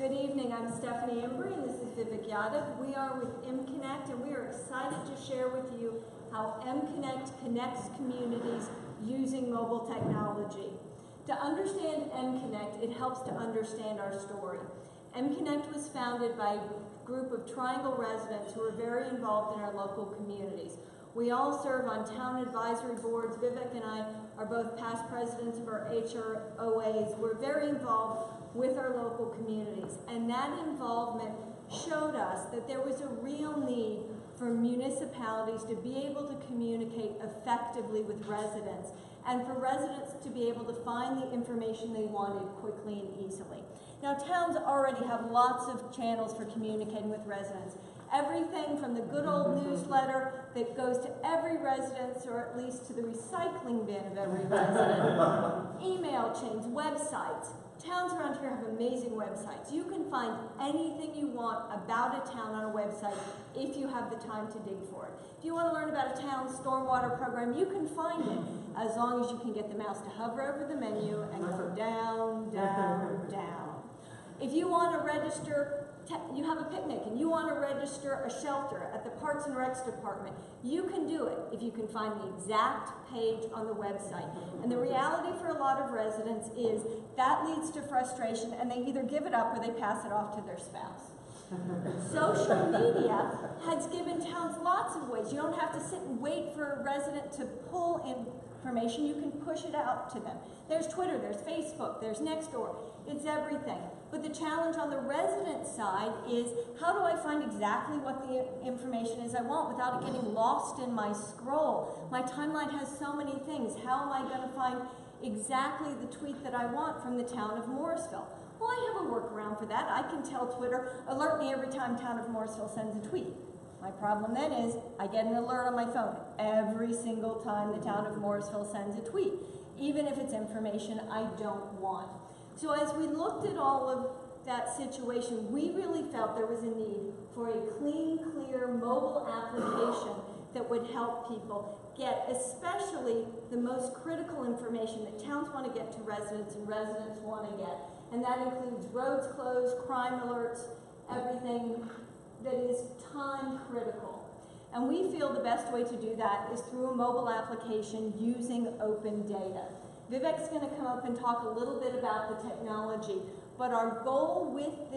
Good evening, I'm Stephanie Embry and this is Vivek Yadav. We are with MConnect and we are excited to share with you how MConnect connects communities using mobile technology. To understand MConnect, it helps to understand our story. MConnect was founded by a group of Triangle residents who are very involved in our local communities. We all serve on town advisory boards. Vivek and I are both past presidents of our HROAs. We're very involved with our local communities, and that involvement showed us that there was a real need for municipalities to be able to communicate effectively with residents and for residents to be able to find the information they wanted quickly and easily. Now, towns already have lots of channels for communicating with residents. Everything from the good old newsletter that goes to every residence, or at least to the recycling bin of every resident, email chains, websites. Towns around here have amazing websites. You can find anything you want about a town on a website if you have the time to dig for it. If you want to learn about a town's stormwater program, you can find it as long as you can get the mouse to hover over the menu and go down, down, down. If you want to register, you have a picnic and you want to register a shelter at the Parks and Recs department, you can do it if you can find the exact page on the website. And the reality for a lot of residents is that leads to frustration and they either give it up or they pass it off to their spouse. Social media has given towns lots of ways. You don't have to sit and wait for a resident to pull information. You can push it out to them. There's Twitter, there's Facebook, there's Nextdoor. It's everything. But the challenge on the resident side is, how do I find exactly what the information is I want without it getting lost in my scroll? My timeline has so many things. How am I going to find exactly the tweet that I want from the town of Morrisville? Well, I have a workaround for that. I can tell Twitter, alert me every time town of Morrisville sends a tweet. My problem then is, I get an alert on my phone every single time the town of Morrisville sends a tweet, even if it's information I don't want. So as we looked at all of that situation, we really felt there was a need for a clean, clear mobile application that would help people get especially the most critical information that towns want to get to residents and residents want to get. And that includes roads closed, crime alerts, everything that is time critical. And we feel the best way to do that is through a mobile application using open data. Vivek's going to come up and talk a little bit about the technology, but our goal with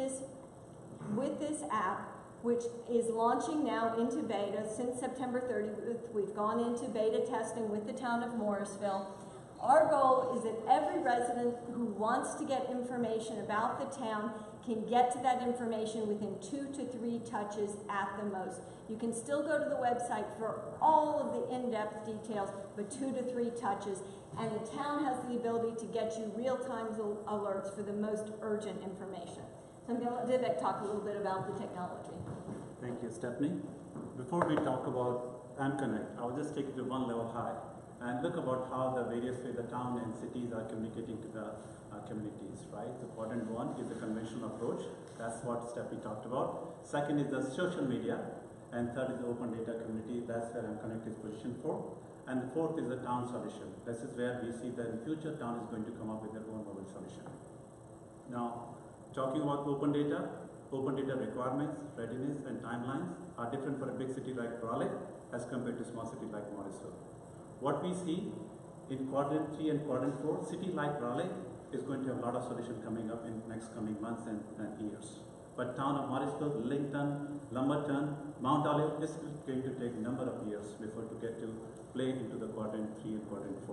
this app, which is launching now into beta since September 30th, we've gone into beta testing with the town of Morrisville. Our goal is that every resident who wants to get information about the town can get to that information within 2 to 3 touches at the most. You can still go to the website for all of the in-depth details, but 2 to 3 touches. And the town has the ability to get you real-time alerts for the most urgent information. So I'm going to let Vivek talk a little bit about the technology. Thank you, Stephanie. Before we talk about MConnect, I'll just take it to one level high and look about how the various ways the town and cities are communicating to the communities, right? The quadrant one is the conventional approach. That's what Stephanie talked about. Second is the social media. And third is the open data community. That's where MConnect is positioned for. And the fourth is the town solution. This is where we see that in future town is going to come up with their own mobile solution. Now, talking about open data requirements, readiness, and timelines are different for a big city like Raleigh as compared to small city like Morrisville. What we see in quadrant 3 and quadrant 4, city like Raleigh is going to have a lot of solutions coming up in next coming months and years. But town of Morrisville, Lincoln, Lumberton, Mount Olive, this is going to take a number of years before to get to play into the quadrant 3 and quadrant 4.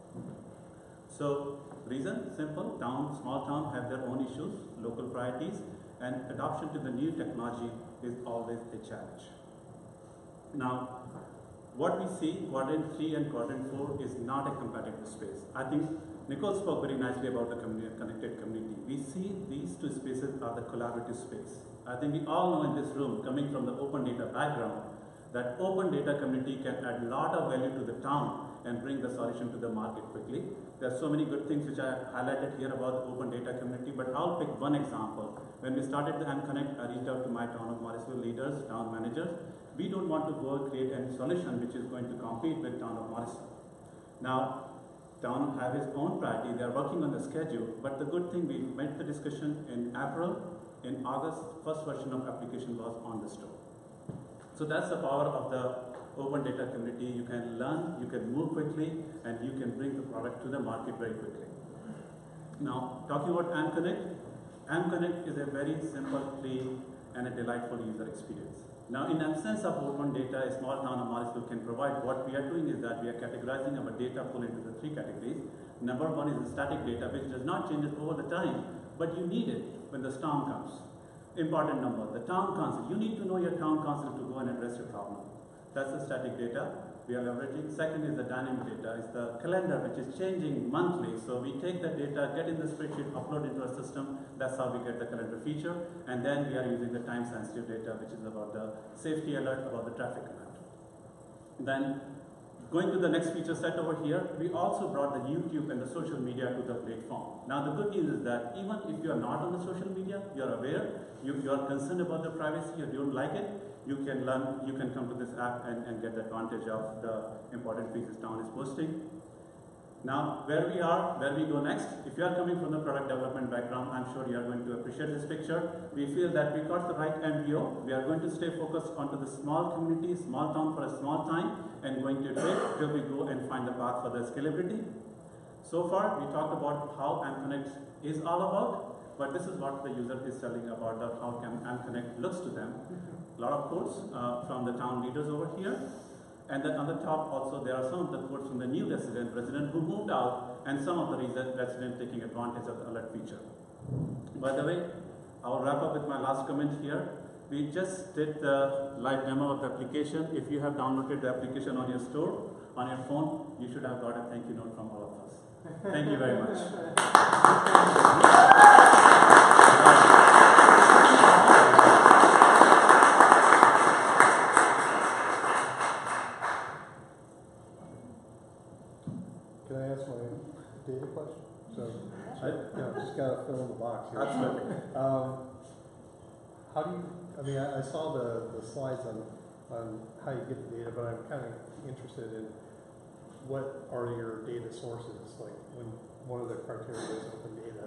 So, reason, simple, small town have their own issues, local priorities, and adoption to the new technology is always a challenge. Now, what we see, quadrant 3 and quadrant 4 is not a compatible space. I think Nicole spoke very nicely about the connected community. We see these two spaces are the collaborative space. I think we all know in this room, coming from the open data background, that open data community can add a lot of value to the town and bring the solution to the market quickly. There are so many good things which I highlighted here about the open data community, but I'll pick one example. When we started the MConnect, I reached out to my town of Morrisville leaders, town managers. We don't want to go create any solution which is going to compete with town of Morrisville. Now, town have its own priority. They are working on the schedule, but the good thing, we made the discussion in April. In August, first version of application was on the store. So that's the power of the open data community. You can learn, you can move quickly, and you can bring the product to the market very quickly. Now, talking about AmConnect is a very simple, clean, and a delightful user experience. Now, in absence of open data, a small town of Morrisville can provide. What we are doing is that we are categorizing our data pool into the 3 categories. Number 1 is the static data, which does not change over the time, but you need it when the storm comes. Important number, the town council. You need to know your town council to go and address your problem. That's the static data we are leveraging. Second is the dynamic data. It's the calendar, which is changing monthly. So we take the data, get in the spreadsheet, upload into our system. That's how we get the calendar feature. And then we are using the time-sensitive data, which is about the safety alert, about the traffic alert. Then, going to the next feature set over here, we also brought the YouTube and the social media to the platform. Now the good news is that even if you are not on the social media, you are aware, you are concerned about the privacy, you don't like it, you can learn, you can come to this app and get the advantage of the important pieces town is posting. Now, where we go next, if you are coming from the product development background, I'm sure you are going to appreciate this picture. We feel that we got the right MBO. We are going to stay focused onto the small community, small town for a small time, and going to iterate till we go and find the path for the scalability. So far, we talked about how AmConnect is all about, but this is what the user is telling about how AmConnect looks to them. A lot of quotes from the town leaders over here. And then on the top also there are some of the quotes from the new resident who moved out, and some of the residents taking advantage of the alert feature. By the way, I'll wrap up with my last comment here. We just did the live demo of the application. If you have downloaded the application on your store, on your phone, you should have got a thank you note from all of us. Thank you very much. Can I ask my data question? So, just got to fill in the box here. Absolutely. How do you, I saw the slides on how you get the data, but I'm kind of interested in what are your data sources, like when one of the criteria is open data.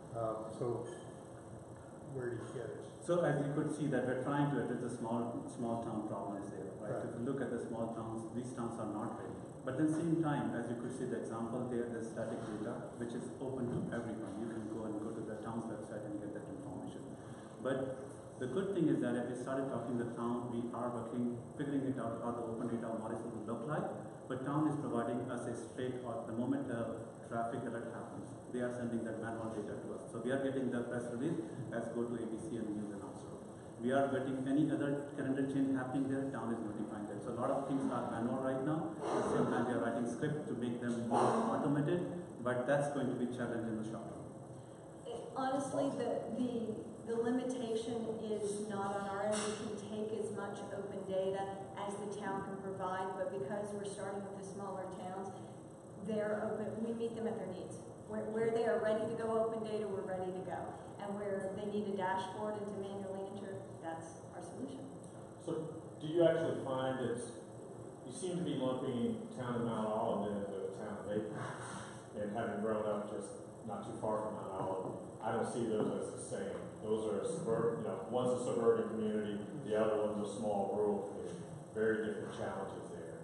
So, where do you get it? So as you could see that we're trying to address the small town problem is there, right? If you look at the small towns, these towns are not ready. But at the same time, as you could see the example there, the static data, which is open to everyone. You can go to the town's website and get that information. But the good thing is that if we started talking the town, we are figuring it out how the open data of Morrisville will look like. But town is providing us a straight or the moment the traffic alert happens, they are sending that manual data to us. So we are getting the press release as go to ABC and news announcer. We are getting any other calendar change happening there, town is notifying them. So a lot of things are manual right now. At the same time, we are writing script to make them more automated, but that's going to be challenged in the short term. Honestly, the limitation is not on our end. We can take as much open data as the town can provide, but because we're starting with the smaller towns, they're open. We meet them at their needs. Where they are ready to go open data, we're ready to go. And where they need a dashboard and to manually enter, that's our solution. So do you actually find you seem to be lumping town of Mount Olive into the town of Macon, and having grown up just not too far from Mount Olive, I don't see those as the same. Those are one's a suburban community, the other one's a small rural community. Very different challenges there.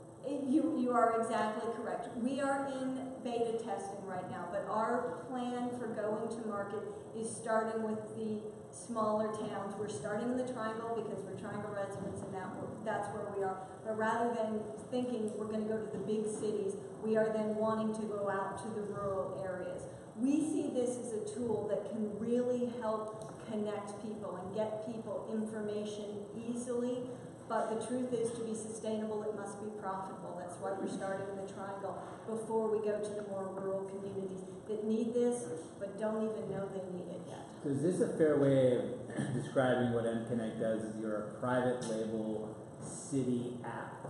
You are exactly correct. We are in beta testing right now, but our plan for going to market is starting with the smaller towns. We're starting in the Triangle because we're Triangle residents, and that's where we are. But rather than thinking we're going to go to the big cities, we are then wanting to go out to the rural areas. We see this as a tool that can really help connect people and get people information easily. But the truth is, to be sustainable, it must be profitable. That's why we're starting in the Triangle before we go to the more rural communities that need this, but don't even know they need it yet. So is this a fair way of describing what AmConnect does? Is you're a private label city app?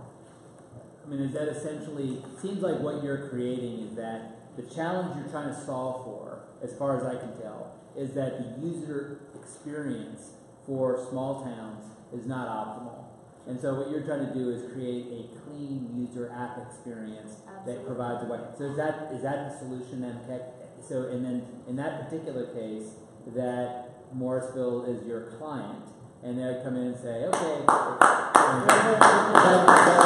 I mean, is that essentially, it seems like what you're creating is that the challenge you're trying to solve for, as far as I can tell, is that the user experience for small towns is not optimal. And so what you're trying to do is create a clean user app experience that provides a way. So is that the solution then? So and then in that particular case, that Morrisville is your client, and they come in and say, okay,